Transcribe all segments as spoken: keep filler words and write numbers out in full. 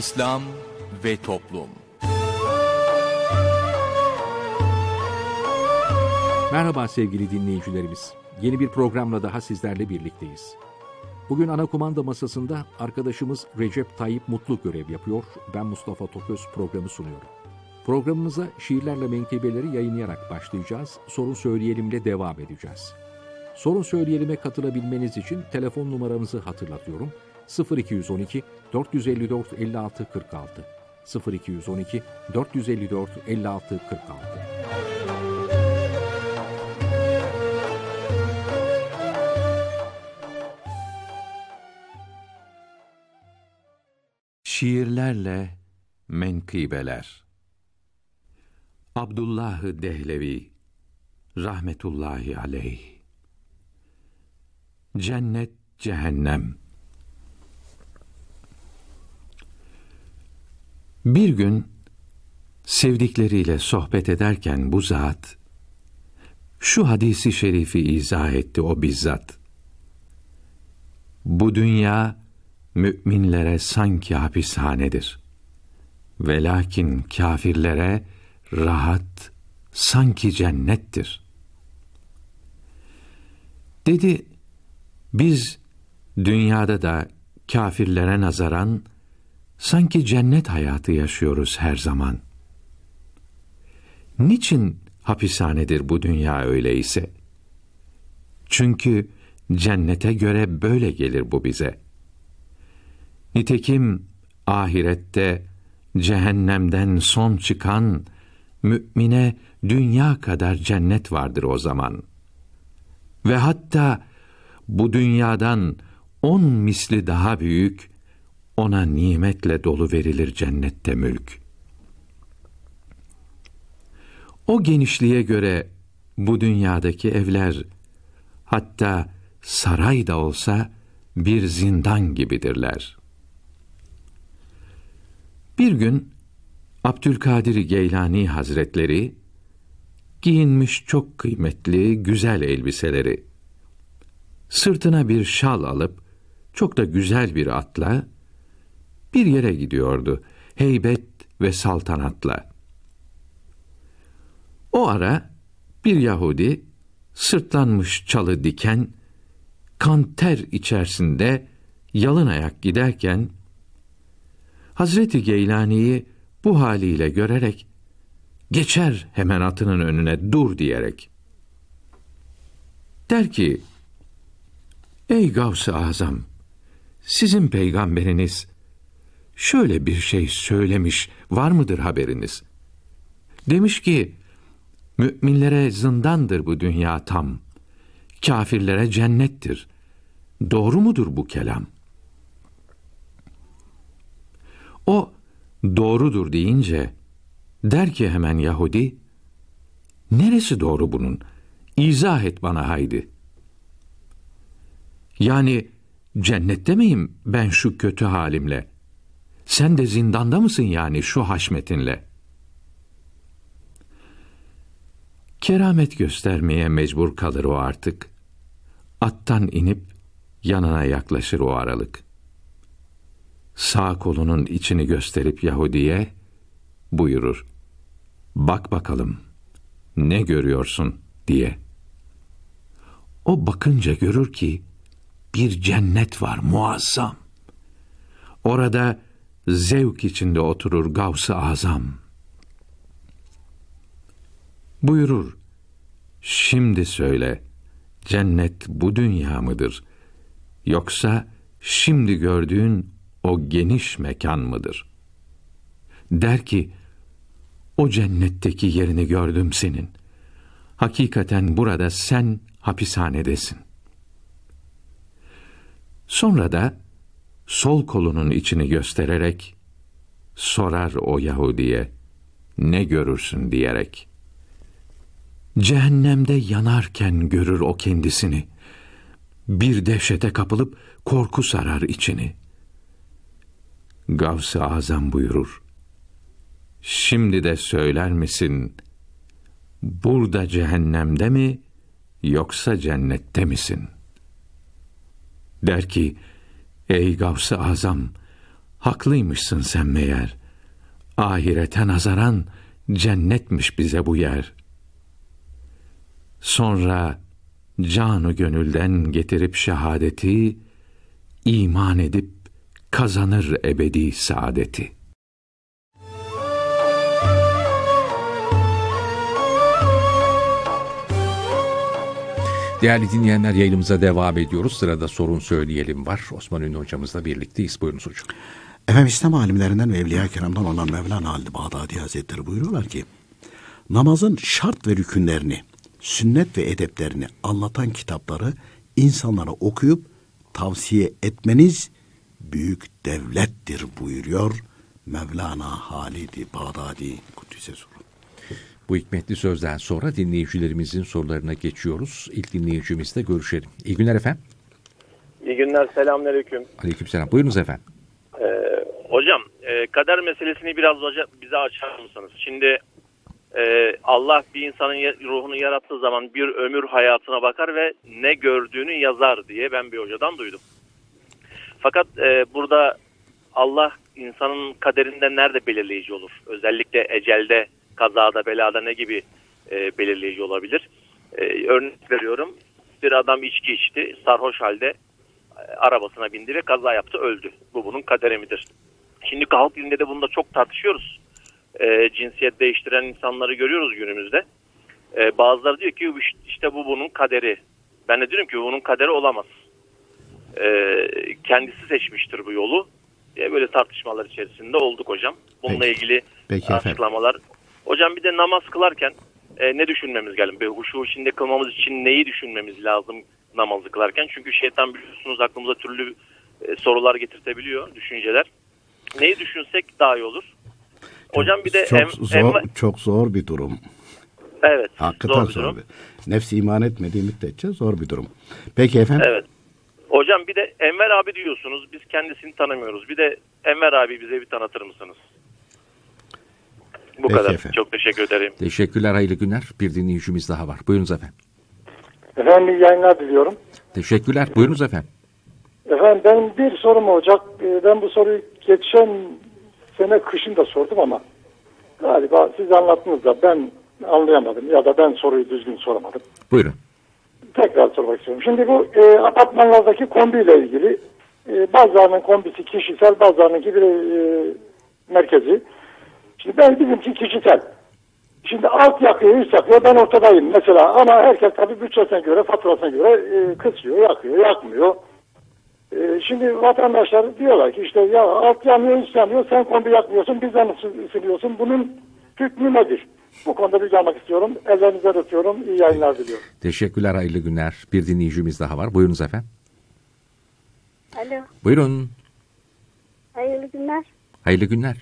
İslam ve Toplum. Merhaba sevgili dinleyicilerimiz. Yeni bir programla daha sizlerle birlikteyiz. Bugün ana kumanda masasında arkadaşımız Recep Tayyip Mutlu görev yapıyor. Ben Mustafa Toköz programı sunuyorum. Programımıza şiirlerle menkıbeleri yayınlayarak başlayacağız. Sorun Söyleyelim'le devam edeceğiz. Sorun Söyleyelim'e katılabilmeniz için telefon numaramızı hatırlatıyorum. sıfır iki on iki dört yüz elli dört elli altı kırk altı sıfır iki on iki dört yüz elli dört elli altı kırk altı. Şiirlerle menkıbeler. Abdullah-ı Dehlevi rahmetullahi aleyh. Cennet, cehennem. Bir gün sevdikleriyle sohbet ederken bu zat şu hadisi şerifi izah etti o bizzat. Bu dünya müminlere sanki hapishanedir. Velakin kâfirlere rahat sanki cennettir. Dedi, biz dünyada da kâfirlere nazaran sanki cennet hayatı yaşıyoruz her zaman. Niçin hapishanedir bu dünya öyleyse? Çünkü cennete göre böyle gelir bu bize. Nitekim ahirette cehennemden son çıkan mümine dünya kadar cennet vardır o zaman. Ve hatta bu dünyadan on misli daha büyük, ona nimetle dolu verilir cennette mülk. O genişliğe göre bu dünyadaki evler, hatta saray da olsa bir zindan gibidirler. Bir gün Abdülkadir Geylani Hazretleri giyinmiş çok kıymetli, güzel elbiseleri, sırtına bir şal alıp çok da güzel bir atla bir yere gidiyordu, heybet ve saltanatla. O ara bir Yahudi sırtlanmış çalı diken, kan ter içerisinde yalın ayak giderken Hazreti Geylani'yi bu haliyle görerek geçer hemen atının önüne dur diyerek. Der ki, ey Gavs-ı Azam, sizin peygamberiniz şöyle bir şey söylemiş, var mıdır haberiniz? Demiş ki, müminlere zindandır bu dünya tam, kâfirlere cennettir. Doğru mudur bu kelam? O, doğrudur deyince, der ki hemen Yahudi, neresi doğru bunun? İzah et bana haydi. Yani cennette miyim ben şu kötü halimle? Sen de zindanda mısın yani şu haşmetinle? Keramet göstermeye mecbur kalır o artık. Attan inip yanına yaklaşır o aralık. Sağ kolunun içini gösterip Yahudi'ye buyurur. Bak bakalım, ne görüyorsun diye. O bakınca görür ki bir cennet var muazzam. Orada zevk içinde oturur Gavs-ı Azam. Buyurur, şimdi söyle, cennet bu dünya mıdır? Yoksa şimdi gördüğün o geniş mekan mıdır? Der ki, o cennetteki yerini gördüm senin. Hakikaten burada sen hapishanedesin. Sonra da sol kolunun içini göstererek sorar o Yahudiye, ne görürsün diyerek. Cehennemde yanarken görür o kendisini. Bir dehşete kapılıp korku sarar içini. Gavs-ı Azam buyurur, şimdi de söyler misin, burada cehennemde mi, yoksa cennette misin? Der ki, ey Gavs-ı Azam, Haklıymışsın sen meğer. Ahirete nazaran cennetmiş bize bu yer. Sonra canı gönülden getirip şehadeti, iman edip kazanır ebedi saadeti. Değerli dinleyenler, yayınımıza devam ediyoruz. Sırada sorun söyleyelim var. Osman Ünlü hocamızla birlikteyiz. Buyurunuz hocam. Efendim, İslam alimlerinden ve Evliya-i Kiram'dan olan Mevlana Halid Bağdadi Hazretleri buyuruyorlar ki, namazın şart ve rükünlerini, sünnet ve edeplerini anlatan kitapları insanlara okuyup tavsiye etmeniz büyük devlettir buyuruyor Mevlana Halid Bağdadi Kuddise Suru. Bu hikmetli sözden sonra dinleyicilerimizin sorularına geçiyoruz. İlk dinleyicimizle görüşelim. İyi günler efendim. İyi günler, selamünaleyküm. Aleykümselam. Buyurunuz efendim. Ee, hocam, e, kader meselesini biraz hoca, bize açar mısınız? Şimdi e, Allah bir insanın ruhunu yarattığı zaman bir ömür hayatına bakar ve ne gördüğünü yazar diye ben bir hocadan duydum. Fakat e, burada Allah insanın kaderinde nerede belirleyici olur? Özellikle ecelde, kazada, belada ne gibi e, belirleyici olabilir? E, örnek veriyorum. Bir adam içki içti, sarhoş halde e, arabasına bindi ve kaza yaptı, öldü. Bu bunun kaderi midir? Şimdi halk dilinde de bunda çok tartışıyoruz. E, cinsiyet değiştiren insanları görüyoruz günümüzde. E, bazıları diyor ki işte bu bunun kaderi. Ben de diyorum ki bunun kaderi olamaz. E, kendisi seçmiştir bu yolu diye böyle tartışmalar içerisinde olduk hocam. Bununla Peki. ilgili Peki açıklamalar. Efendim. Hocam bir de namaz kılarken e, ne düşünmemiz lazım? Bir huşu içinde kılmamız için neyi düşünmemiz lazım namazı kılarken? Çünkü şeytan biliyorsunuz aklımıza türlü e, sorular getirtebiliyor, düşünceler. Neyi düşünsek daha iyi olur? Hocam bir de çok em, zor em, çok zor bir durum. Evet. Hakikaten zor bir zor durum. bir. Nefsi iman etmediği müddetçe zor bir durum. Peki efendim. Evet. Hocam bir de Enver abi diyorsunuz. Biz kendisini tanımıyoruz. Bir de Enver abi bize bir tanıtır mısınız? Bu Peki kadar. efendim. Çok teşekkür ederim. Teşekkürler, hayırlı günler. Bir dinleyicimiz daha var. Buyurunuz efendim. Efendim iyi yayınlar diliyorum. Teşekkürler. Buyurunuz efendim. Efendim benim bir sorum olacak. Ben bu soruyu geçen sene kışın da sordum ama galiba siz anlattınız da ben anlayamadım ya da ben soruyu düzgün soramadım. Buyurun. Tekrar sormak istiyorum. Şimdi bu e, apartmanlardaki kombiyle ilgili e, bazılarının kombisi kişisel, bazılarınınki bir e, merkezi. Şimdi ben bizimki kişisel. Şimdi alt yakıyor, üst yakıyor, ben ortadayım mesela ama herkes tabii bütçesine göre, faturasına göre e, kısıyor, yakıyor, yakmıyor. E, şimdi vatandaşlar diyorlar ki işte ya alt yanıyor, üst yanıyor, sen kombi yakmıyorsun, bizden ısınıyorsun. Bunun hükmü nedir? Bu konuda bilgi almak istiyorum. Ellerinizden öpüyorum. İyi yayınlar diliyorum. Teşekkürler, hayırlı günler. Bir dinleyicimiz daha var. Buyurunuz efendim. Alo. Buyurun. Hayırlı günler. Hayırlı günler.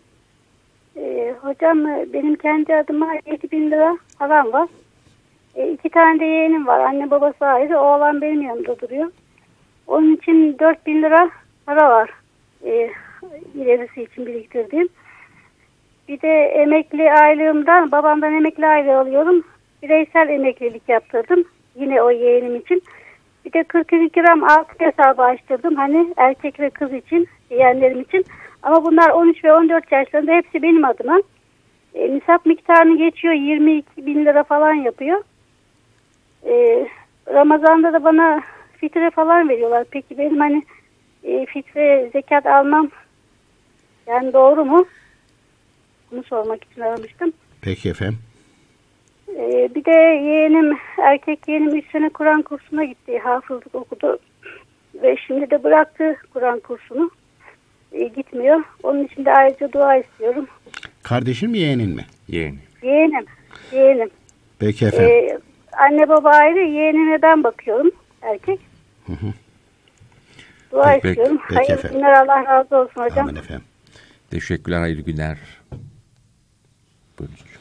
Ee, hocam benim kendi adıma yedi bin lira param var. E, iki tane de yeğenim var. Anne babası ayrı. Oğlan benim yanımda duruyor. Onun için dört bin lira para var. E, ilerisi için biriktirdiğim. Bir de emekli aylığımdan, babamdan emekli aylığı alıyorum. Bireysel emeklilik yaptırdım. Yine o yeğenim için. Bir de kırk iki gram altın hesabı açtırdım. Hani erkek ve kız için, yeğenlerim için. Ama bunlar on üç ve on dört yaşlarında, hepsi benim adıma. E, nisap miktarını geçiyor. yirmi iki bin lira falan yapıyor. E, Ramazan'da da bana fitre falan veriyorlar. Peki benim hani e, fitre, zekat almam yani doğru mu? Bunu sormak için aramıştım. Peki efendim. Ee, bir de yeğenim, erkek yeğenim üç sene Kur'an kursuna gitti. Hafızlık okudu. Ve şimdi de bıraktı Kur'an kursunu. Ee, gitmiyor. Onun için de ayrıca dua istiyorum. Kardeşin mi, yeğenin mi? Yeğeni. Yeğenim. Yeğenim. Peki efendim. Ee, anne baba ayrı. Yeğenime ben bakıyorum. Erkek. Hı hı. Dua Peki, istiyorum. peki Hayırlı efendim. günler. Allah razı olsun hocam. Amin efendim. Teşekkürler, hayırlı günler. Buyurun hocam.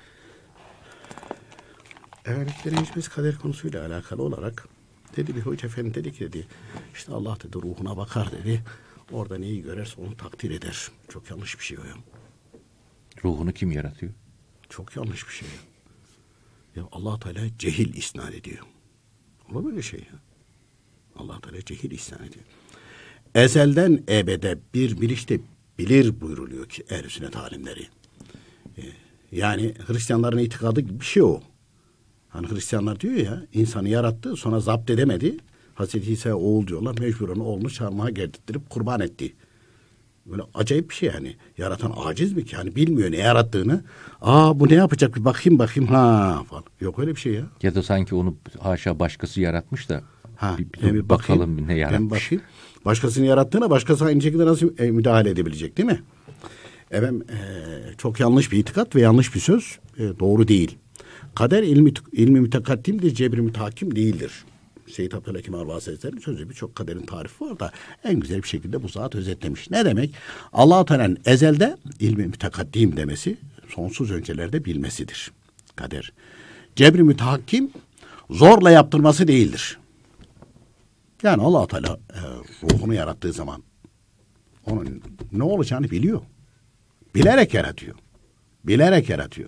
Evet, dinleyicimiz kader konusuyla alakalı olarak dedi, bir hoca efendi dedi ki dedi işte Allah dedi ruhuna bakar dedi. Orada neyi görürse onu takdir eder. Çok yanlış bir şey o ya. Ruhunu kim yaratıyor? Çok yanlış bir şey ya. Ya Allah Teala cehil isnat ediyor. Olur böyle şey ya. Allah Teala cehil isnat ediyor. ezelden ebede bir bilişte bilir buyruluyor ki ehl-i sünnet alimleri. Yani Hristiyanların itikadı gibi bir şey o. Hani Hristiyanlar diyor ya, insanı yarattı, sonra zapt edemedi. Hazreti İsa'ya oğul diyorlar, mecburen oğlunu çarmıha gerdirttirip kurban etti. Böyle acayip bir şey yani. Yaratan aciz mi ki? Yani bilmiyor ne yarattığını. Aa bu ne yapacak, bir bakayım bakayım ha falan. Yok öyle bir şey ya. Ya da sanki onu haşa başkası yaratmış da ha, bir, bir, bir bakalım bakayım, ne yaratmış. Ben başkasının yarattığına başkası aynı şekilde nasıl e, müdahale edebilecek değil mi? Efendim e, çok yanlış bir itikat ve yanlış bir söz, e, doğru değil. Kader ilmi, ilmi mütekaddimdir, cebri mütehakim değildir. Seyyid Abdülhakim Arva Hazretleri'nin sözü, birçok kaderin tarifi var da en güzel bir şekilde bu zat özetlemiş. Ne demek? Allah-u Teala'nın ezelde ilmi mütekaddim demesi, sonsuz öncelerde bilmesidir. Kader. Cebri mütehakim zorla yaptırması değildir. Yani Allah-u Teala e, ruhunu yarattığı zaman onun ne olacağını biliyor. Bilerek yaratıyor. Bilerek yaratıyor.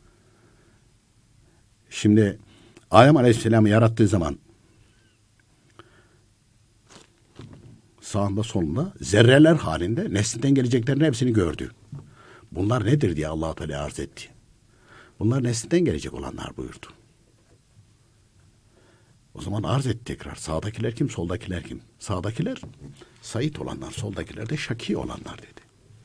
Şimdi Adem Aleyhisselam'ı yarattığı zaman sağında solunda zerreler halinde neslinden geleceklerin hepsini gördü. Bunlar nedir diye Allah-u Teala arz etti. Bunlar neslinden gelecek olanlar buyurdu. O zaman arz etti tekrar. Sağdakiler kim, soldakiler kim? Sağdakiler Said olanlar, soldakiler de Şaki olanlar dedi.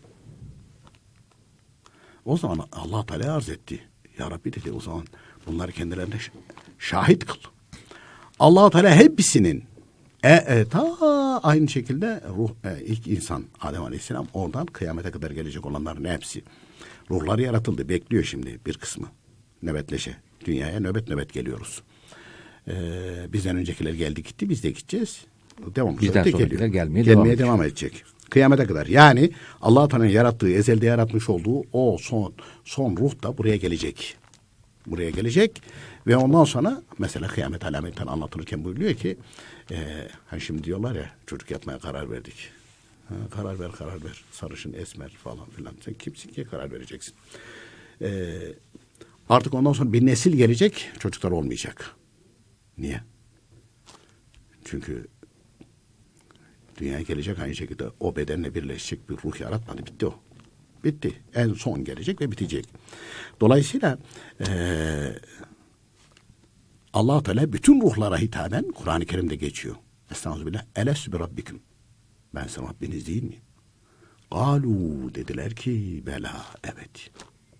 O zaman Allah Teala arz etti. Ya Rabbi dedi, o zaman bunları kendilerine şahit kıl. Allah Teala hepsinin e, e, ta aynı şekilde ruh e, ilk insan Adem Aleyhisselam, oradan kıyamete kadar gelecek olanların hepsi. Ruhları yaratıldı. Bekliyor şimdi bir kısmı. Nöbetleşe. Dünyaya nöbet nöbet geliyoruz. Ee, bizden öncekiler geldi gitti. Biz de gideceğiz. Devam. Bizden sonrakiler gelmeye, gelmeye devam, devam edecek. Kıyamete kadar. Yani Allah-u Teala'nın yarattığı, ezelde yaratmış olduğu o son son ruh da buraya gelecek. Buraya gelecek ve ondan sonra mesela kıyamet alametinden anlatılırken buyuruyor ki e, hani şimdi diyorlar ya, çocuk yapmaya karar verdik. Ha, karar ver, karar ver. Sarışın, esmer falan filan. Sen kimsin ki karar vereceksin? E, artık ondan sonra bir nesil gelecek, çocuklar olmayacak. Niye? Çünkü dünyaya gelecek aynı şekilde o bedenle birleşecek bir ruh yaratmadı. Bitti o. Bitti. En son gelecek ve bitecek. Dolayısıyla ee, Allah-u Teala bütün ruhlara hitaben Kur'an-ı Kerim'de geçiyor. Estağfirullah. Elestü bi rabbikum. Ben sizin Rabbiniz değil miyim? Galu dediler ki bela, evet.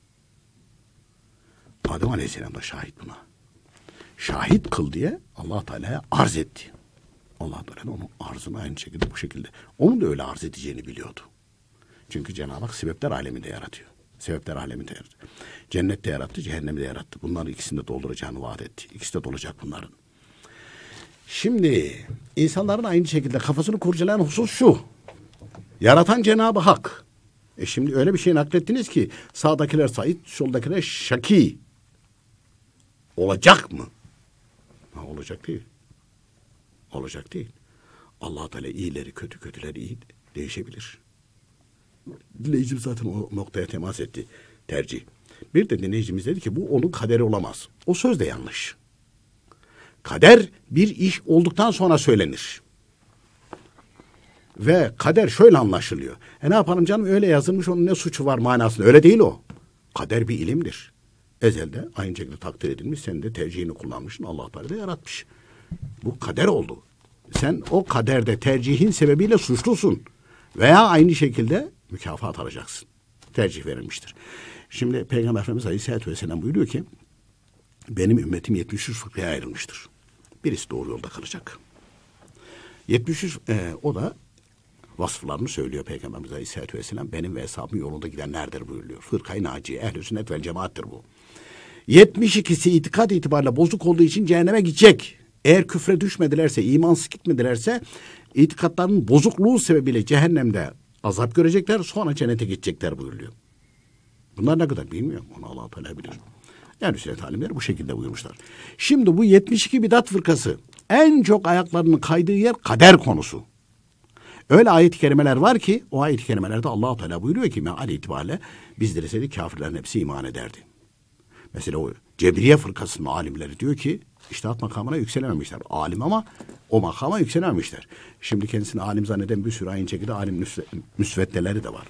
Adem Aleyhisselam da şahit buna. Şahit kıl diye Allah Teala'ya arz etti. Allah Teala onun arzını aynı şekilde bu şekilde. Onun da öyle arz edeceğini biliyordu. Çünkü Cenab-ı Hak sebepler aleminde yaratıyor. Sebepler aleminde yaratıyor. Cennette yarattı, cehennemi de yarattı. Bunların ikisini de dolduracağını vaat etti. İkisi de dolacak bunların. Şimdi insanların aynı şekilde kafasını kurcalayan husus şu. Yaratan Cenab-ı Hak. E şimdi öyle bir şey naklettiniz ki sağdakiler Said, soldakiler Şaki. Olacak mı? Ha, olacak değil. Olacak değil. Allah Teala iyileri kötü, kötüleri iyi değişebilir. Dinleyicim zaten o noktaya temas etti. Tercih. Bir de dinleyicimiz dedi ki bu onun kaderi olamaz. O söz de yanlış. Kader bir iş olduktan sonra söylenir. Ve kader şöyle anlaşılıyor. E ne yapalım canım, öyle yazılmış, onun ne suçu var manasında. Öyle değil o. Kader bir ilimdir. Ezelde aynı şekilde takdir edilmiş. Sen de tercihini kullanmışsın. Allah Teala da yaratmış. Bu kader oldu. Sen o kaderde tercihin sebebiyle suçlusun. Veya aynı şekilde mükafat alacaksın. Tercih verilmiştir. Şimdi Peygamber Efendimiz Aleyhisselatü Vesselam buyuruyor ki benim ümmetim yetmiş üç fırkaya ayrılmıştır. Birisi doğru yolda kalacak. yetmiş üç e, o da vasıflarını söylüyor Peygamberimiz Aleyhisselatü Vesselam. Benim ve hesabım yolunda gidenlerdir buyuruyor. Fırkayı naciye, ehl-i sünnet vel cemaattir bu. yetmiş ikisi itikat itibariyle bozuk olduğu için cehenneme gidecek. Eğer küfre düşmedilerse, imansız gitmedilerse itikatlarının bozukluğu sebebiyle cehennemde azap görecekler, sonra cennete gidecekler buyuruyor. Bunlar ne kadar bilmiyorum. Onu Allah Teala bilir. Yani sünnet alimleri bu şekilde buyurmuşlar. Şimdi bu yetmiş iki bidat fırkası en çok ayaklarının kaydığı yer kader konusu. Öyle ayet-i kerimeler var ki o ayet-i kerimelerde Allah Teala buyuruyor ki meal itibariyle biz dileseydik kafirlerin hepsi iman ederdi. Mesela o Cebriye fırkasının alimleri diyor ki içtihat makamına yükselememişler. Alim ama o makama yükselememişler. Şimdi kendisini alim zanneden bir sürü aynı şekilde alim müsveddeleri de var.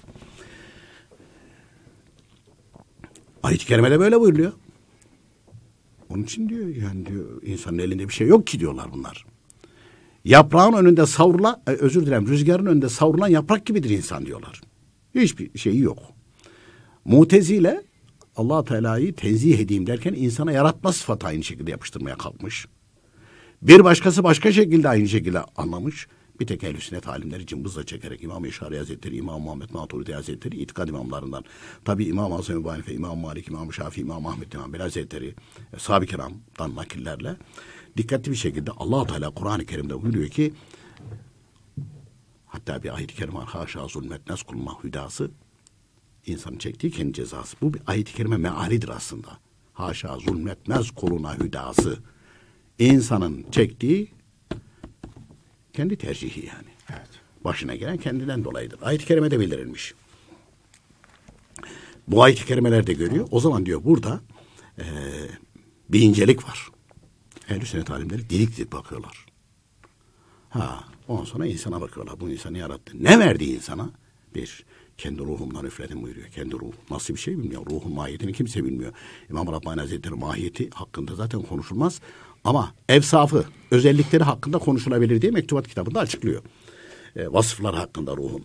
Ayet-i Kerime'de böyle buyuruyor. Onun için diyor yani diyor insanın elinde bir şey yok ki diyorlar bunlar. Yaprağın önünde savrulan, özür dilerim rüzgarın önünde savrulan yaprak gibidir insan diyorlar. Hiçbir şeyi yok. Mutezile Allah Teala'yı tenzih edeyim derken insana yaratma sıfatı aynı şekilde yapıştırmaya kalkmış. Bir başkası başka şekilde aynı şekilde anlamış. Bir tek ehl-i sünnet alimleri cımbızla çekerek İmam Eşari Hazretleri, İmam Muhammed Maturidi Hazretleri itikad imamlarından. Tabi İmam Azam Ebu Hanife, İmam Malik, İmam Şafii, İmam Ahmed, İmam Bilal Hazretleri, Sahabe-i Kiram'dan nakillerle dikkatli bir şekilde Allah Teala Kur'an-ı Kerim'de buyuruyor ki hatta bir ayet-i kerime haşa zulmetmez kulma hüdası insanın çektiği kendi cezası. Bu bir ayet-i kerime mealidir aslında. Haşa zulmetmez kuluna hüdası. İnsanın çektiği kendi tercihi yani. Evet. Başına gelen kendinden dolayıdır. Ayet-i kerimede bildirilmiş. Bu ayet-i kerimelerde görüyor. O zaman diyor burada e, bir incelik var. Ehl-i sünnet alimleri dilik dilik bakıyorlar. Ha, ondan sonra insana bakıyorlar. Bu insanı yarattı. Ne verdi insana? Bir, kendi ruhumdan üfledim buyuruyor. Kendi ruhu. Nasıl bir şey bilmiyor. Ruhun mahiyetini kimse bilmiyor. İmam Rabbani Hazretleri mahiyeti hakkında zaten konuşulmaz. Ama evsafı, özellikleri hakkında konuşulabilir diye Mektubat kitabında açıklıyor. E, vasıflar hakkında ruhun.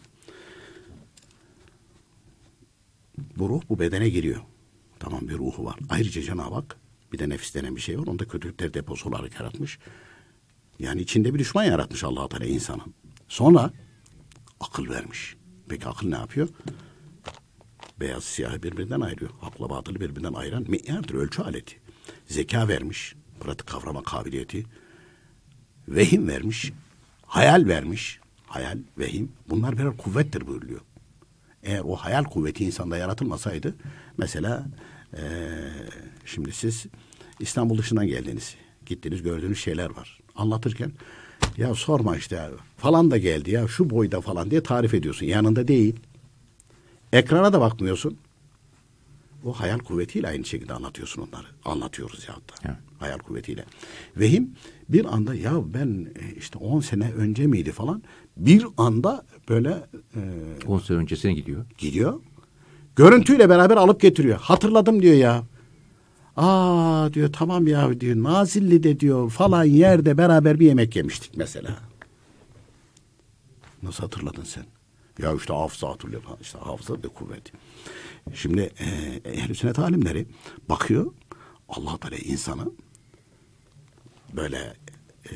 Bu ruh bu bedene giriyor. Tamam bir ruhu var. Ayrıca Cenab-ı Hak bir de nefis denen bir şey var. Onda kötülükler deposu olarak yaratmış. Yani içinde bir düşman yaratmış Allah-u Teala insanın. Sonra akıl vermiş. Peki akıl ne yapıyor? Beyaz siyahı birbirinden ayırıyor. Hakla batılı birbirinden ayıran mi'yardır, ölçü aleti. Zeka vermiş. Pratik kavrama kabiliyeti. Vehim vermiş. Hayal vermiş. Hayal, vehim. Bunlar birer kuvvettir buyuruyor. Eğer o hayal kuvveti insanda yaratılmasaydı mesela ee, şimdi siz İstanbul dışından geldiniz. Gittiniz gördüğünüz şeyler var. Anlatırken ya sorma işte falan da geldi ya şu boyda falan diye tarif ediyorsun. Yanında değil. Ekrana da bakmıyorsun. O hayal kuvvetiyle aynı şekilde anlatıyorsun onları. Anlatıyoruz ya hatta. Evet. Hayal kuvvetiyle. Vehim bir anda ya ben işte on sene önce miydi falan bir anda böyle on sene öncesine gidiyor. Gidiyor. Görüntüyle beraber alıp getiriyor. Hatırladım diyor ya. Aa diyor tamam ya diyor Nazilli'de diyor falan yerde beraber bir yemek yemiştik mesela. Nasıl hatırladın sen? Ya işte hafıza hatırlıyor. İşte hafıza ve kuvvet. Şimdi e, ehl-i sünnet alimleri bakıyor Allah Teala insanı böyle e,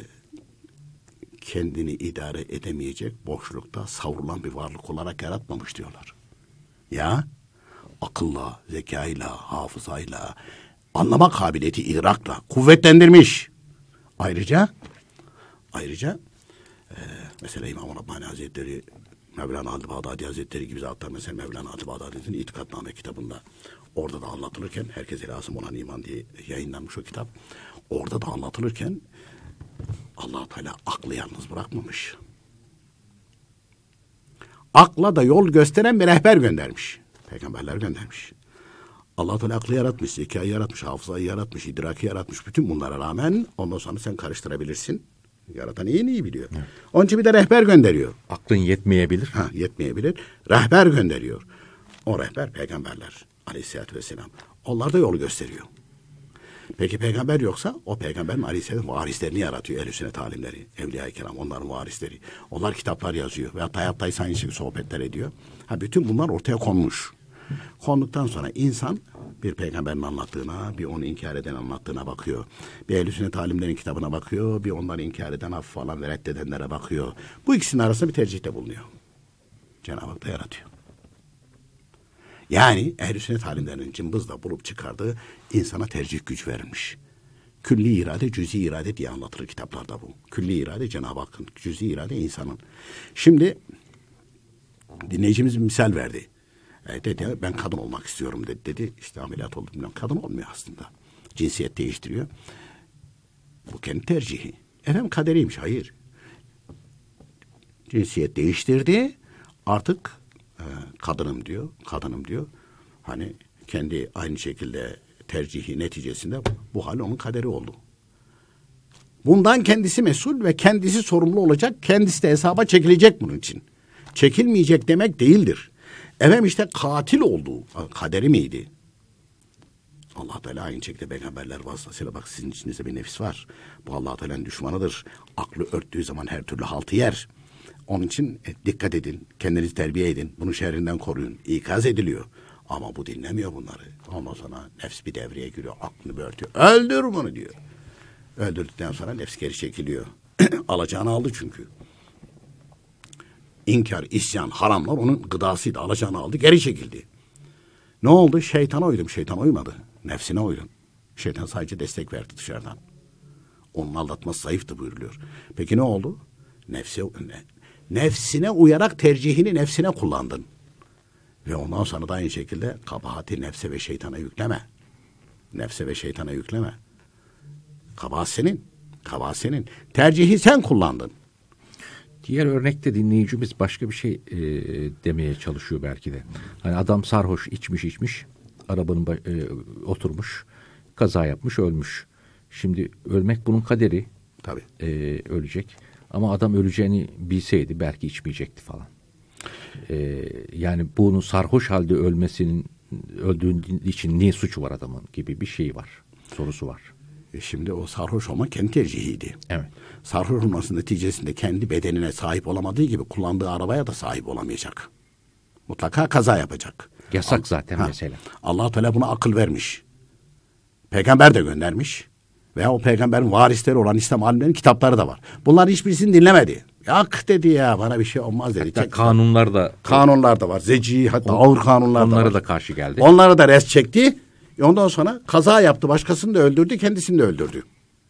kendini idare edemeyecek boşlukta savrulan bir varlık olarak yaratmamış diyorlar. Ya akılla, zekayla, hafızayla, anlama kabiliyeti idrakla kuvvetlendirmiş. Ayrıca ayrıca e, mesela İmam Rabbani Hazretleri, Mevlana Halid Bağdadi Hazretleri gibi zatlar mesela Mevlana Halid Bağdadi Hazretleri'nin İtikadname kitabında orada da anlatılırken herkese lazım olan iman diye yayınlanmış o kitap. Orada da anlatılırken Allah Teala aklı yalnız bırakmamış. Akla da yol gösteren bir rehber göndermiş. Peygamberler göndermiş. Allah Teala aklı yaratmış, zekayı yaratmış, hafızayı yaratmış, idraki yaratmış. Bütün bunlara rağmen ondan sonra sen karıştırabilirsin. Yaratan iyi iyi biliyor. Evet. Onun için bir de rehber gönderiyor. Aklın yetmeyebilir. Ha, yetmeyebilir. Rehber gönderiyor. O rehber peygamberler aleyhissalatü vesselam. Onlar da yolu gösteriyor. Peki peygamber yoksa o peygamberin aleyhisselam varislerini yaratıyor ehl-i sünnet alimleri. Evliya-i kiram onların varisleri. Onlar kitaplar yazıyor. Veyahut da hayatta aynı şekilde sohbetler ediyor. Ha, bütün bunlar ortaya konmuş. Konduktan sonra insan bir peygamberin anlattığına, bir onu inkar eden anlattığına bakıyor. Bir ehl-i sünnet alimlerin kitabına bakıyor, bir onları inkar eden, hafif falan ve reddedenlere bakıyor. Bu ikisinin arasında bir tercihte bulunuyor. Cenab-ı Hak da yaratıyor. Yani ehl-i sünnet alimlerinin cımbızla bulup çıkardığı insana tercih güç verilmiş. Külli irade, cüzi irade diye anlatılır kitaplarda bu. Külli irade Cenab-ı Hakk'ın, cüzi irade insanın. Şimdi dinleyicimiz bir misal verdi. E dedi ben kadın olmak istiyorum dedi. dedi. İşte ameliyat oldum. Bilmem. Kadın olmuyor aslında. Cinsiyet değiştiriyor. Bu kendi tercihi. Efendim kaderiymiş. Hayır. Cinsiyet değiştirdi. Artık e, kadınım diyor. Kadınım diyor. Hani kendi aynı şekilde tercihi neticesinde bu hal onun kaderi oldu. Bundan kendisi mesul ve kendisi sorumlu olacak. Kendisi de hesaba çekilecek bunun için. Çekilmeyecek demek değildir. Efendim işte katil oldu. Kaderi miydi? Allah Teala aynı şekilde peygamberler vasıtasıyla bak sizin içinizde bir nefis var. Bu Allah Teala'nın düşmanıdır. Aklı örttüğü zaman her türlü haltı yer. Onun için e, dikkat edin. Kendinizi terbiye edin. Bunun şerrinden koruyun. İkaz ediliyor. Ama bu dinlemiyor bunları. Ondan sonra nefs bir devreye giriyor. Aklını örtüyor. Öldür bunu diyor. Öldürdükten sonra nefs geri çekiliyor. Alacağını aldı çünkü. İnkar, isyan, haramlar onun gıdasıydı. Alacağını aldı, geri çekildi. Ne oldu? Şeytana uydum. Şeytan uymadı. Nefsine uydum. Şeytan sadece destek verdi dışarıdan. Onun aldatması zayıftı buyuruluyor. Peki ne oldu? Nefse, nefsine uyarak tercihini nefsine kullandın. Ve ondan sonra da aynı şekilde kabahati nefse ve şeytana yükleme. Nefse ve şeytana yükleme. Kabahat senin. Kabahat senin. Tercihi sen kullandın. Diğer örnekte dinleyicimiz başka bir şey e, demeye çalışıyor belki de. Hani adam sarhoş, içmiş içmiş, arabanın e, oturmuş, kaza yapmış, ölmüş. Şimdi ölmek bunun kaderi. Tabii. E, ölecek. Ama adam öleceğini bilseydi belki içmeyecekti falan. E, yani bunun sarhoş halde ölmesinin, öldüğü için niye suçu var adamın gibi bir şey var. Sorusu var. E şimdi o sarhoş olma kendi tercihiydi. Evet. Sarhoş olmasının neticesinde kendi bedenine sahip olamadığı gibi kullandığı arabaya da sahip olamayacak. Mutlaka kaza yapacak. Yasak Al, zaten ha, mesela. Allah Teala buna akıl vermiş. Peygamber de göndermiş. Veya o peygamberin varisleri olan İslam alimlerinin kitapları da var. Bunların hiçbirisini dinlemedi. Yak dedi ya, bana bir şey olmaz dedi. Hatta Çek, kanunlar da kanunlar da var. Zeci, hatta on, ağır kanunlar da var. Onlara da karşı geldi. Onlara da res çekti. E ondan sonra kaza yaptı. Başkasını da öldürdü. Kendisini de öldürdü.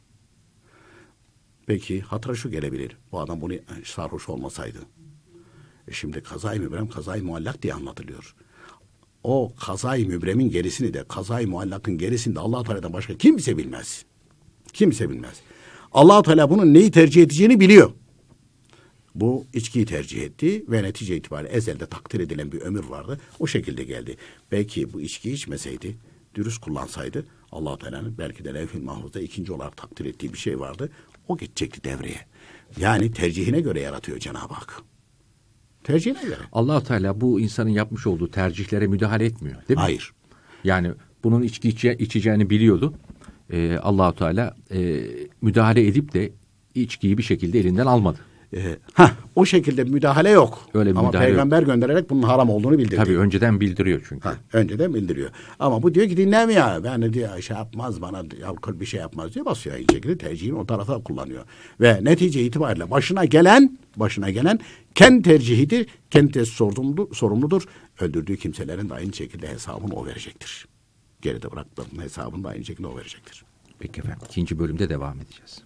Peki hatıra şu gelebilir. Bu adam bunu sarhoş olmasaydı. E şimdi kazayı mübrem, kazayı muallak diye anlatılıyor. O kazayı mübremin gerisini de, kazayı muallakın gerisini de Allah-u Teala'dan başka kimse bilmez. Kimse bilmez. Allah-u Teala bunun neyi tercih edeceğini biliyor. Bu içkiyi tercih etti ve netice itibariyle ezelde takdir edilen bir ömür vardı. O şekilde geldi. Belki bu içkiyi içmeseydi, dürüst kullansaydı Allah-u Teala'nın belki de Levh-i Mahfuz'da ikinci olarak takdir ettiği bir şey vardı. O geçecekti devreye. Yani tercihine göre yaratıyor Cenab-ı Hak. Tercihine göre. Allah-u Teala bu insanın yapmış olduğu tercihlere müdahale etmiyor, değil mi? Hayır. Yani bunun içki içe, içeceğini biliyordu. Ee, Allah-u Teala e, müdahale edip de içkiyi bir şekilde elinden almadı. Ee, heh, o şekilde müdahale yok. Öyle bir Ama müdahale peygamber yok. Göndererek bunun haram olduğunu bildirdi. Tabii önceden bildiriyor çünkü. Ha, önceden bildiriyor. Ama bu diyor ki dinlemiyor. Ben de diyor şey yapmaz bana, alkol bir şey yapmaz diyor. Basıyor aynı şekilde tercihini o tarafa kullanıyor. Ve netice itibariyle başına gelen, başına gelen kendi tercihidir. Kendisi sorumludur, sorumludur. Öldürdüğü kimselerin de aynı şekilde hesabını o verecektir. Geride bıraktıklarının hesabını da aynı şekilde o verecektir. Peki efendim, ikinci bölümde devam edeceğiz.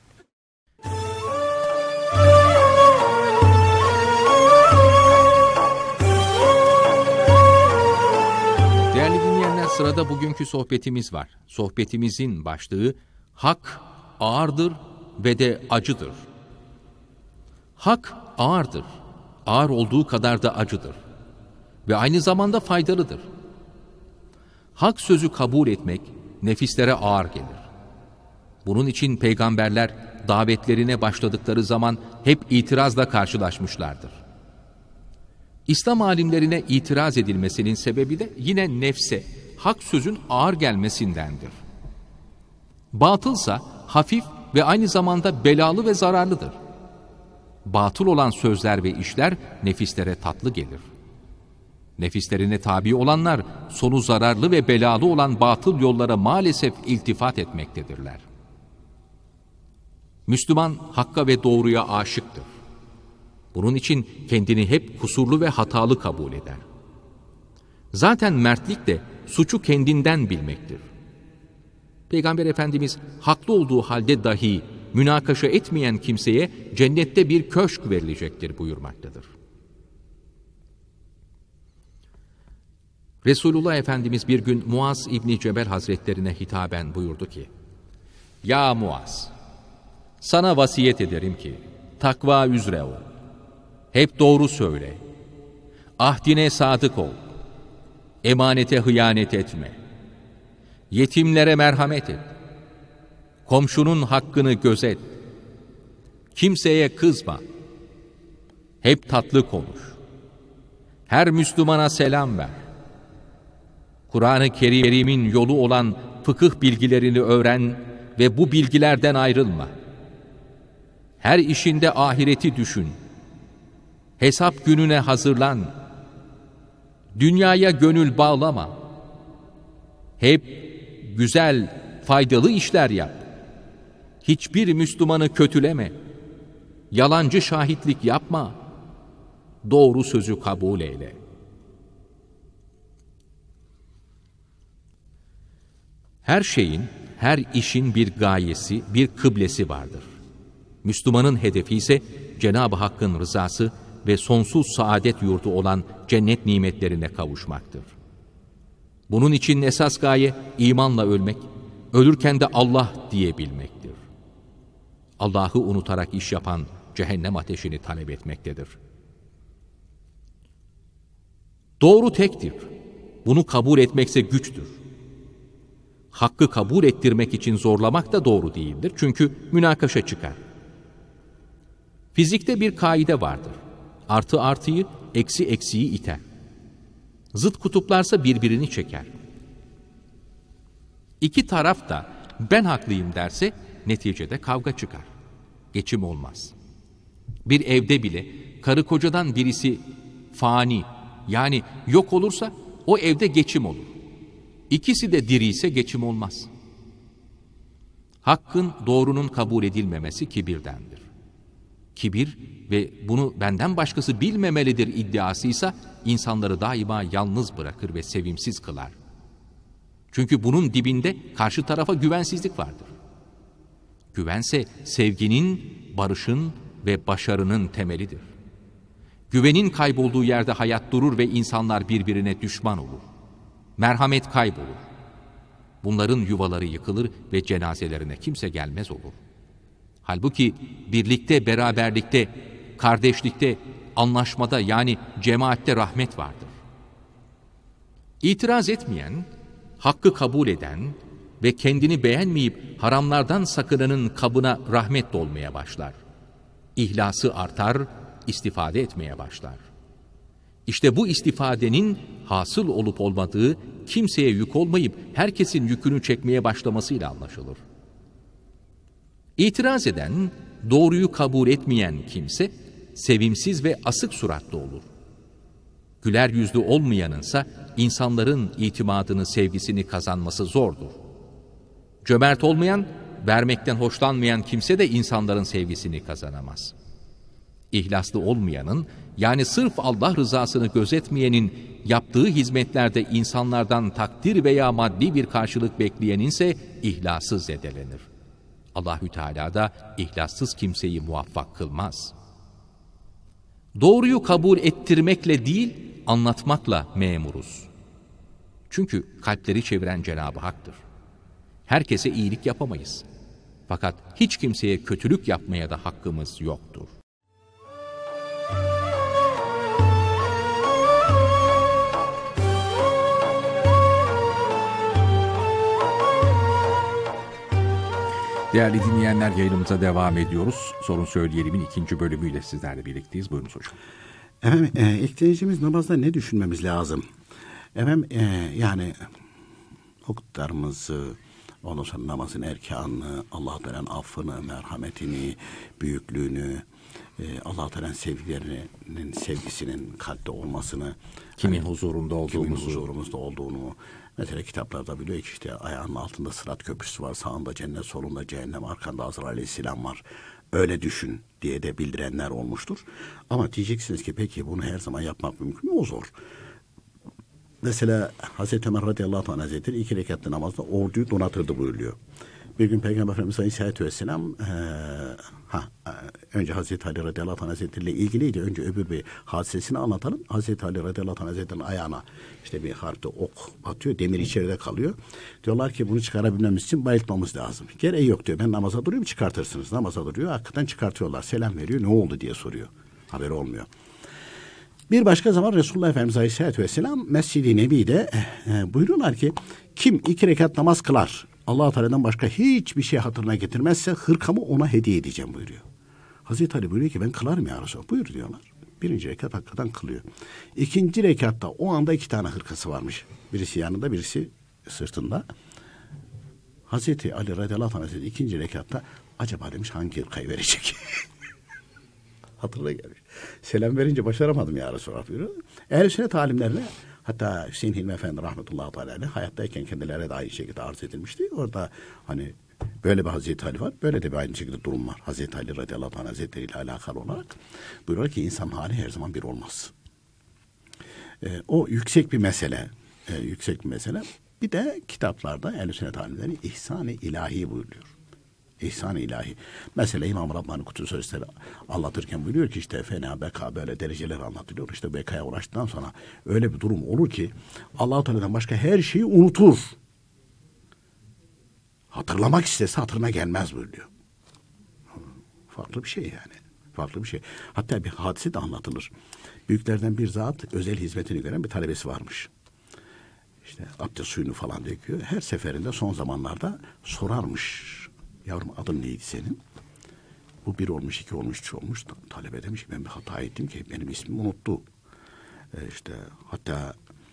Değerli dinleyenler, sırada bugünkü sohbetimiz var. Sohbetimizin başlığı hak ağırdır ve de acıdır. Hak ağırdır. Ağır olduğu kadar da acıdır. Ve aynı zamanda faydalıdır. Hak sözü kabul etmek nefislere ağır gelir. Bunun için peygamberler davetlerine başladıkları zaman hep itirazla karşılaşmışlardır. İslam alimlerine itiraz edilmesinin sebebi de yine nefse, hak sözün ağır gelmesindendir. Batılsa hafif ve aynı zamanda belalı ve zararlıdır. Batıl olan sözler ve işler nefislere tatlı gelir. Nefislerine tabi olanlar sonu zararlı ve belalı olan batıl yollara maalesef iltifat etmektedirler. Müslüman hakka ve doğruya aşıktır. Bunun için kendini hep kusurlu ve hatalı kabul eder. Zaten mertlik de suçu kendinden bilmektir. Peygamber Efendimiz haklı olduğu halde dahi münakaşa etmeyen kimseye cennette bir köşk verilecektir buyurmaktadır. Resulullah Efendimiz bir gün Muaz İbni Cebel Hazretlerine hitaben buyurdu ki: "Ya Muaz, sana vasiyet ederim ki takva üzere ol. Hep doğru söyle. Ahdine sadık ol. Emanete hıyanet etme. Yetimlere merhamet et. Komşunun hakkını gözet. Kimseye kızma. Hep tatlı konuş. Her Müslümana selam ver. Kur'an-ı Kerim'in yolu olan fıkıh bilgilerini öğren ve bu bilgilerden ayrılma. Her işinde ahireti düşün. Hesap gününe hazırlan. Dünyaya gönül bağlama. Hep güzel, faydalı işler yap. Hiçbir Müslümanı kötüleme. Yalancı şahitlik yapma. Doğru sözü kabul eyle. Her şeyin, her işin bir gayesi, bir kıblesi vardır. Müslümanın hedefi ise Cenab-ı Hakk'ın rızası ve sonsuz saadet yurdu olan cennet nimetlerine kavuşmaktır. Bunun için esas gaye imanla ölmek, ölürken de Allah diyebilmektir. Allah'ı unutarak iş yapan cehennem ateşini talep etmektedir. Doğru tektir. Bunu kabul etmekse güçtür. Hakkı kabul ettirmek için zorlamak da doğru değildir. Çünkü münakaşa çıkar. Fizikte bir kaide vardır. Artı artıyı, eksi eksiyi iter. Zıt kutuplarsa birbirini çeker. İki taraf da ben haklıyım derse neticede kavga çıkar. Geçim olmaz. Bir evde bile karı kocadan birisi fani, yani yok olursa o evde geçim olur. İkisi de diri ise geçim olmaz. Hakkın, doğrunun kabul edilmemesi kibirdendir. Kibir ve bunu benden başkası bilmemelidir iddiasıysa insanları daima yalnız bırakır ve sevimsiz kılar. Çünkü bunun dibinde karşı tarafa güvensizlik vardır. Güvense sevginin, barışın ve başarının temelidir. Güvenin kaybolduğu yerde hayat durur ve insanlar birbirine düşman olur. Merhamet kaybolur. Bunların yuvaları yıkılır ve cenazelerine kimse gelmez olur. Halbuki birlikte, beraberlikte, kardeşlikte, anlaşmada yani cemaatte rahmet vardır. İtiraz etmeyen, hakkı kabul eden ve kendini beğenmeyip haramlardan sakınanın kabına rahmet dolmaya başlar. İhlası artar, istifade etmeye başlar. İşte bu istifadenin hasıl olup olmadığı kimseye yük olmayıp herkesin yükünü çekmeye başlamasıyla anlaşılır. İtiraz eden, doğruyu kabul etmeyen kimse sevimsiz ve asık suratlı olur. Güler yüzlü olmayanınsa insanların itimadını, sevgisini kazanması zordur. Cömert olmayan, vermekten hoşlanmayan kimse de insanların sevgisini kazanamaz. İhlaslı olmayanın, yani sırf Allah rızasını gözetmeyenin yaptığı hizmetlerde insanlardan takdir veya maddi bir karşılık bekleyeninse ihlası zedelenir. Allahü Teala da ihlassız kimseyi muvaffak kılmaz. Doğruyu kabul ettirmekle değil, anlatmakla memuruz. Çünkü kalpleri çeviren Cenab-ı Hak'tır. Herkese iyilik yapamayız. Fakat hiç kimseye kötülük yapmaya da hakkımız yoktur. Değerli dinleyenler, yayınımıza devam ediyoruz. Sorun Söyleyelim'in ikinci bölümüyle sizlerle birlikteyiz. Buyurunuz hocam. Efendim, e, ilk dinleyicimiz namazda ne düşünmemiz lazım? Efendim, e, yani okutlarımızı, ondan sonra namazın erkanını, Allah-u Teala'nın affını, merhametini, büyüklüğünü, e, Allah-u Teala'nın sevgilerinin, sevgisinin kalpte olmasını, kimin yani, huzurunda olduğumuzu, kimin huzurumuzda olduğunu, mesela kitaplarda biliyor ki işte ayağının altında Sırat Köprüsü var, sağında cennet, solunda cehennem, arkanda Azrail Aleyhisselam var. Öyle düşün diye de bildirenler olmuştur. Ama diyeceksiniz ki peki bunu her zaman yapmak mümkün mü? O zor. Mesela Hazreti Ömer radıyallahu anh hazretleri iki rekatlı namazda orduyu donatırdı buyuruyor. Bir gün Peygamber Efendimiz Aleyhisselatü Vesselam e, ha, e, önce Hazreti Ali radıyallahu anh hazretleri ile ilgiliydi. Önce öbür bir hadisesini anlatalım. Hazreti Ali radıyallahu anh hazretlerinin ayağına işte bir harpte ok atıyor. Demir içeride kalıyor. Diyorlar ki bunu çıkarabilmemiz için bayıltmamız lazım. Gereği yok diyor. Ben namaza duruyorum, çıkartırsınız. Namaza duruyor. Hakikaten çıkartıyorlar. Selam veriyor. Ne oldu diye soruyor. Haberi olmuyor. Bir başka zaman Resulullah Efendimiz Aleyhisselatü Vesselam Mescid-i Nebi'de e, buyuruyorlar ki kim iki rekat namaz kılar Allah-u Teala'dan başka hiçbir şey hatırına getirmezse hırkamı ona hediye edeceğim buyuruyor. Hazreti Ali buyuruyor ki ben kılarım ya Resulallah. Buyur diyorlar. Birinci rekat hakikaten kılıyor. İkinci rekatta o anda iki tane hırkası varmış. Birisi yanında, birisi sırtında. Hazreti Ali radıyallahu anh Hazretleri ikinci rekatta acaba demiş hangi hırkayı verecek? Hatırına gelmiş. Selam verince başaramadım ya Resulallah buyuruyor. Ehl-i sünnet alimlerine, hatta Hüseyin Hilmi Efendi rahmetullahi teala hayattayken kendilerine de aynı şekilde arz edilmişti. Orada hani böyle bir Hazreti Ali var. Böyle de bir aynı şekilde durum var. Hazreti Ali radıyallahu anh Hazretleri ile alakalı olarak buyuruyor ki insan hali her zaman bir olmaz. Ee, o yüksek bir mesele. E, yüksek bir mesele. Bir de kitaplarda ehl-i sünnet alimleri ihsan-ı ilahi buyuruyor. İhsan-ı ilahi. Mesela İmam Rabbani Kutu Sözleri anlatırken buyuruyor ki işte fena, beka böyle dereceler anlatılıyor. İşte bekaya ulaştıktan sonra öyle bir durum olur ki Allah-u Teala'dan başka her şeyi unutur. Hatırlamak istese hatırına gelmez buyuruyor. Farklı bir şey yani. Farklı bir şey. Hatta bir hadise de anlatılır. Büyüklerden bir zat özel hizmetini gören bir talebesi varmış. İşte abdest suyunu falan döküyor. Her seferinde son zamanlarda sorarmış. Yavrum adın neydi senin? Bu bir olmuş, iki olmuş, üç olmuş. Talebe demiş ki ben bir hata ettim ki benim ismimi unuttu. Ee, işte hatta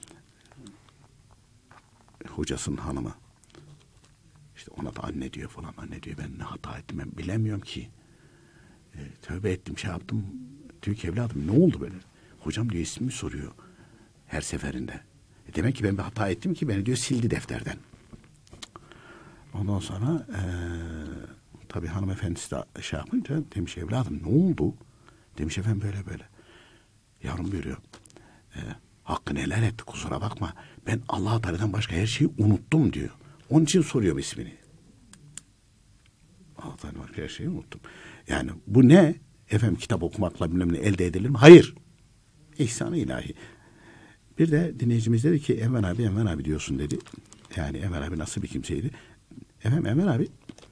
hocasının hanımı işte ona da anne diyor falan. Anne diyor ben ne hata ettim ben bilemiyorum ki. Ee, tövbe ettim şey yaptım. Diyor ki evladım ne oldu böyle? Hocam diyor ismimi soruyor her seferinde. E demek ki ben bir hata ettim ki beni diyor sildi defterden. Ondan sonra ee, tabii hanımefendisi de şey yapınca demiş evladım ne oldu? Demiş efendim böyle böyle. Yavrum buyuruyor. E, hakkını helal etti kusura bakma. Ben Allah-u Teala'dan başka her şeyi unuttum diyor. Onun için soruyorum ismini. Allah-u Teala'dan başka her şeyi unuttum. Yani bu ne? Efendim kitap okumakla bilmem ne elde edilir mi? Hayır. İhsan-ı ilahi. Bir de dinleyicimiz dedi ki Enver abi Enver abi diyorsun dedi. Yani Enver abi nasıl bir kimseydi? Efendim Enver abi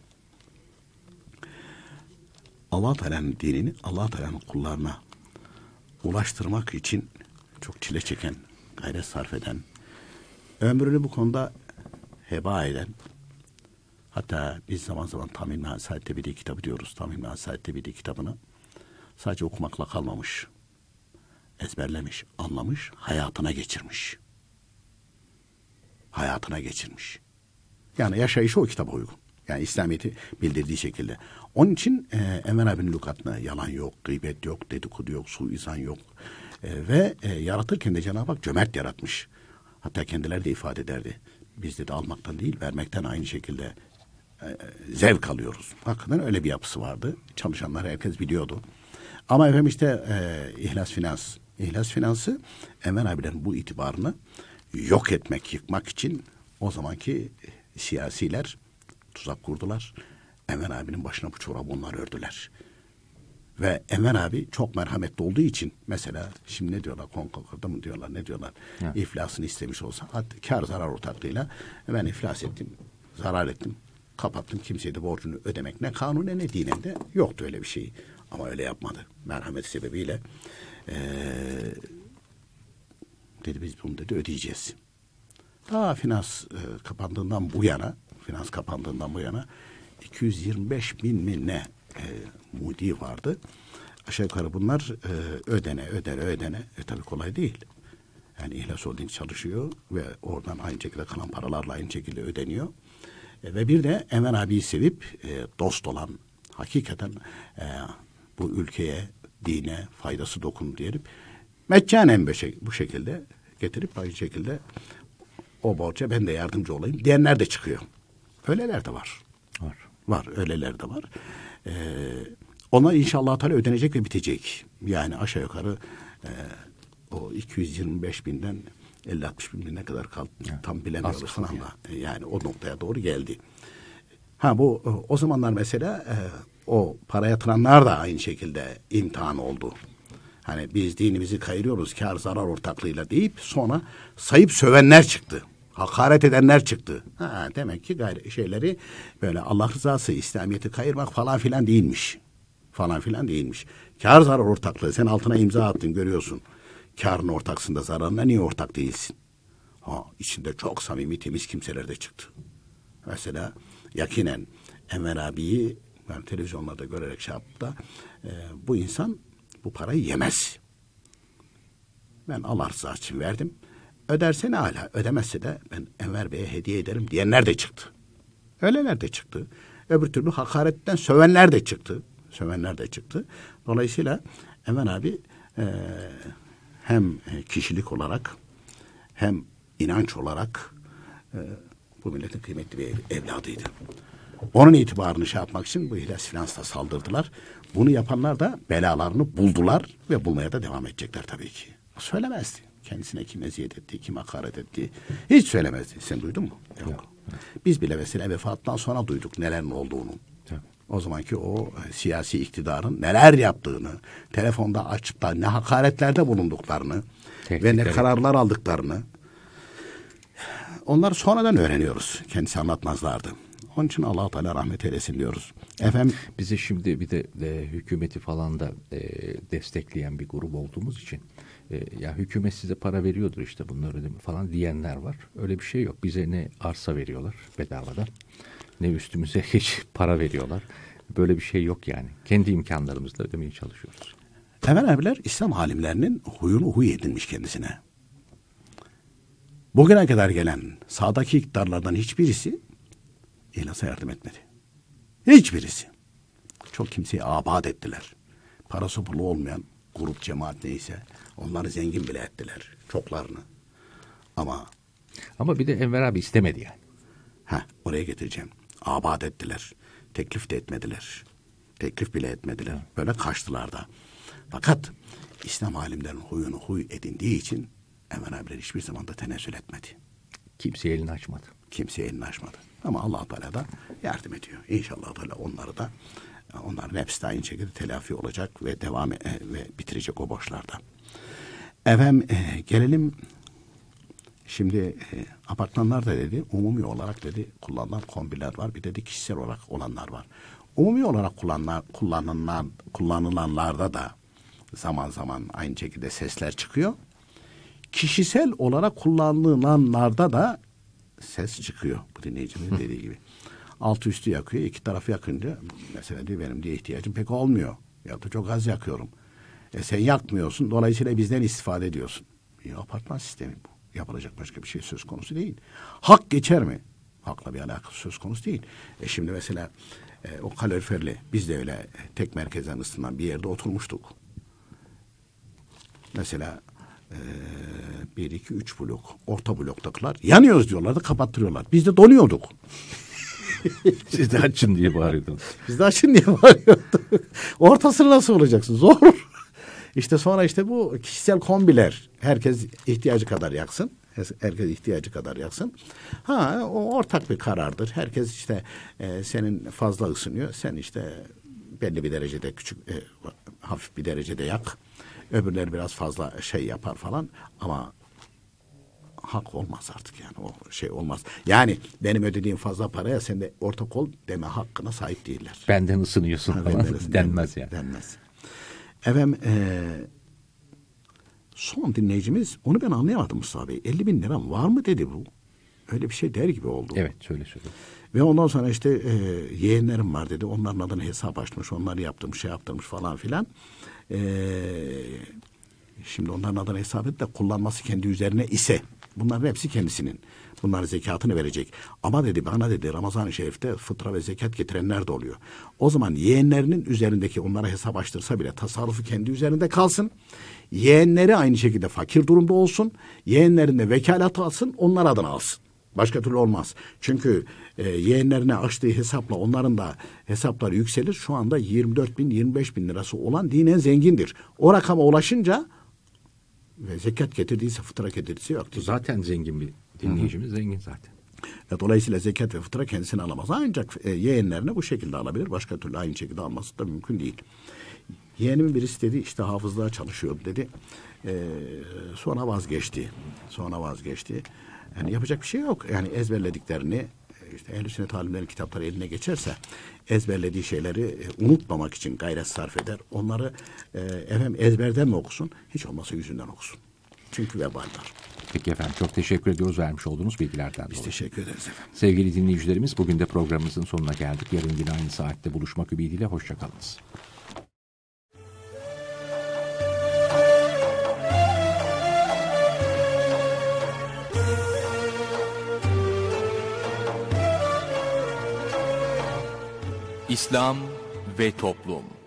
Allah-u Teala'nın dinini Allah-u Teala'nın kullarına ulaştırmak için çok çile çeken, gayret sarf eden, ömrünü bu konuda heba eden, hatta biz zaman zaman Tamim-i Hasaid Tebidi kitabı diyoruz. Tamim-i Hasaid Tebidi kitabını sadece okumakla kalmamış, ezberlemiş, anlamış, hayatına geçirmiş. Hayatına geçirmiş. Yani yaşayışı o kitaba uygun. Yani İslamiyet'i bildirdiği şekilde. Onun için e, Enver abinin lügatına yalan yok, gıybet yok, dedikodu yok, suizan yok. E, ve e, yaratırken de Cenab-ı Hak cömert yaratmış. Hatta kendileri de ifade ederdi. Biz de almaktan değil, vermekten aynı şekilde e, zevk alıyoruz. Hakikaten öyle bir yapısı vardı. Çalışanlar herkes biliyordu. Ama efendim işte e, İhlas Finans. İhlas Finans'ı Enver abilerin bu itibarını yok etmek, yıkmak için o zamanki siyasiler tuzak kurdular. Enver abinin başına bu çorabı onlar ördüler. Ve Enver abi çok merhametli olduğu için mesela şimdi ne diyorlar Konkord'da mı diyorlar ne diyorlar evet. İflasını istemiş olsa kar zarar ortaklığıyla ben iflas ettim, zarar ettim, kapattım kimseye de borcunu ödemek ne kanunen ne dinen de yoktu öyle bir şey. Ama öyle yapmadı. Merhamet sebebiyle ee, dedi biz bunu dedi ödeyeceğiz. Daha finans e, kapandığından bu yana finans kapandığından bu yana iki yüz yirmi beş bin mi ne e, mudi vardı. Aşağı yukarı bunlar e, ödene ödene ödene. E tabii kolay değil. Yani İhlas Holding çalışıyor ve oradan aynı şekilde kalan paralarla aynı şekilde ödeniyor. E, ve bir de Enver abiyi sevip e, dost olan hakikaten e, bu ülkeye, dine faydası dokunur diyelim. Meccanen bu şekilde getirip aynı şekilde o borca ben de yardımcı olayım diyenler de çıkıyor. Öyleler de var. Var. Var. Öyleler de var. Ee, ona inşallah Teala ödenecek ve bitecek. Yani aşağı yukarı e, o iki yüz yirmi beş binden elli altmış bin ne kadar kaldı evet. Tam bilemiyoruz ama yani. yani o noktaya doğru geldi. Ha bu o zamanlar mesela e, o para yatıranlar da aynı şekilde imtihan oldu. Hani biz dinimizi kayırıyoruz kar zarar ortaklığıyla deyip sonra sayıp sövenler çıktı. Hakaret edenler çıktı. Ha, demek ki gayri şeyleri böyle Allah rızası, İslamiyet'i kayırmak falan filan değilmiş. Falan filan değilmiş. Kar zarar ortaklığı. Sen altına imza attın görüyorsun. Kârın ortaksın zararına niye ortak değilsin? Ha, içinde çok samimi temiz kimseler de çıktı. Mesela yakinen Enver abiyi ben televizyonlarda görerek şey yaptım da e, bu insan bu parayı yemez. Ben Allah rızası için verdim. Öderse ne hala, ödemezse de ben Enver Bey'e hediye ederim diyenler de çıktı. Öyleler de çıktı. Öbür türlü hakaretten sövenler de çıktı. Sövenler de çıktı. Dolayısıyla Enver abi e, hem kişilik olarak hem inanç olarak e, bu milletin kıymetli bir ev, evladıydı. Onun itibarını şey yapmak için bu İhlas Finans'ta saldırdılar. Bunu yapanlar da belalarını buldular ve bulmaya da devam edecekler tabii ki. Söylemezdi. Kendisine kim eziyet etti, kim hakaret etti. Hiç söylemezdi. Sen duydun mu? Yok. Yok. Biz bile mesela vefattan sonra duyduk nelerin olduğunu. Yok. O zamanki o e, siyasi iktidarın neler yaptığını, telefonda açıp da ne hakaretlerde bulunduklarını Tehditleri. ve ne kararlar aldıklarını onları sonradan öğreniyoruz. Kendisi anlatmazlardı. Onun için Allah-u Teala rahmet eylesin diyoruz. Efendim, bize şimdi bir de, de hükümeti falan da e, destekleyen bir grup olduğumuz için e, ya hükümet size para veriyordur işte bunları ödeme falan diyenler var. Öyle bir şey yok. Bize ne arsa veriyorlar bedavadan ne üstümüze hiç para veriyorlar. Böyle bir şey yok yani. Kendi imkanlarımızla ödemeye çalışıyoruz. Temel abiler İslam alimlerinin huyunu huy edinmiş kendisine. Bugüne kadar gelen sağdaki iktidarlardan hiçbirisi İhlas'a yardım etmedi. Hiçbirisi. Çok kimseyi abad ettiler. Parası pulu olmayan grup cemaat neyse onları zengin bile ettiler. Çoklarını. Ama ama bir de Enver abi istemedi yani. Ha, oraya getireceğim. Abad ettiler. Teklif de etmediler. Teklif bile etmediler. Böyle kaçtılar da. Fakat İslam alimlerinin huyunu huy edindiği için Enver abiler hiçbir zaman da tenezzül etmedi. Kimse elini açmadı. Kimse elini açmadı. Ama Allah Teala da yardım ediyor. İnşallah Teala onları da onların hepsi de aynı şekilde telafi olacak ve devam e, ve bitirecek o borçlarda. Efendim e, gelelim şimdi e, apartmanlarda dedi umumi olarak dedi kullanılan kombiler var. Bir dedi kişisel olarak olanlar var. Umumi olarak kullanılan, kullanılan, kullanılanlarda da zaman zaman aynı şekilde sesler çıkıyor. Kişisel olarak kullanılanlarda da ses çıkıyor. Bu dinleyicimizin dediği gibi. Altı üstü yakıyor. İki tarafı yakınca mesela diyor benim diye ihtiyacım pek olmuyor. Ya da çok az yakıyorum. E sen yakmıyorsun. Dolayısıyla bizden istifade ediyorsun. Bir apartman sistemi bu. Yapılacak başka bir şey söz konusu değil. Hak geçer mi? Hakla bir alakası söz konusu değil. E şimdi mesela e, o kaloriferli biz de öyle tek merkezden ısıtılan bir yerde oturmuştuk. Mesela Ee, bir, iki, üç blok. Orta bloktakiler yanıyoruz diyorlardı, kapattırıyorlar. Biz de donuyorduk. Siz de açın diye bağırıyordunuz. Biz de açın diye bağırıyorduk. Ortasını nasıl olacaksın? Zor. İşte sonra işte bu kişisel kombiler. Herkes ihtiyacı kadar yaksın. Herkes ihtiyacı kadar yaksın. Ha, o ortak bir karardır. Herkes işte e, senin fazla ısınıyor. Sen işte belli bir derecede küçük, e, hafif bir derecede yak. Öbürleri biraz fazla şey yapar falan ama hak olmaz artık yani o şey olmaz. Yani benim ödediğim fazla paraya sen de ortak ol deme hakkına sahip değiller. Benden ısınıyorsun ha, falan benden ısın, denmez yani. Denmez. Efendim e, son dinleyicimiz onu ben anlayamadım Mustafa Bey. elli bin lira var mı dedi bu. Öyle bir şey der gibi oldu. Evet şöyle söyle. Ve ondan sonra işte e, yeğenlerim var dedi. Onların adına hesap açmış. Onları yaptırmış şey yaptırmış falan filan. Ee, şimdi onların adına hesap edip de kullanması kendi üzerine ise bunların hepsi kendisinin. Bunların zekatını verecek. Ama dedi bana dedi Ramazan-ı Şerif'te fıtra ve zekat getirenler de oluyor. O zaman yeğenlerinin üzerindeki onlara hesap açtırsa bile tasarrufu kendi üzerinde kalsın. Yeğenleri aynı şekilde fakir durumda olsun. Yeğenlerine vekalet alsın. Onlar adına alsın. Başka türlü olmaz. Çünkü e, yeğenlerine açtığı hesapla onların da hesapları yükselir. Şu anda yirmi dört bin yirmi beş bin lirası olan dinen zengindir. O rakama ulaşınca ve zekat getirdiyse fıtra getirdiyse yoktur. Zaten zengin bir dinleyicimiz. Hı-hı. Zengin zaten. E, dolayısıyla zekat ve fıtra kendisini alamaz. Ancak e, yeğenlerine bu şekilde alabilir. Başka türlü aynı şekilde alması da mümkün değil. Yeğenimin birisi dedi işte hafızlığa çalışıyordu dedi. E, sonra vazgeçti. Sonra vazgeçti. Yani yapacak bir şey yok. Yani ezberlediklerini işte ehl-i sünnet alimlerin kitapları eline geçerse ezberlediği şeyleri e, unutmamak için gayret sarf eder. Onları e, efendim ezberden mi okusun? Hiç olmazsa yüzünden okusun. Çünkü vebal var. Peki efendim, çok teşekkür ediyoruz vermiş olduğunuz bilgilerden Biz dolayı. teşekkür ederiz efendim. Sevgili dinleyicilerimiz, bugün de programımızın sonuna geldik. Yarın yine aynı saatte buluşmak ümidiyle hoşçakalınız. İslam ve Toplum.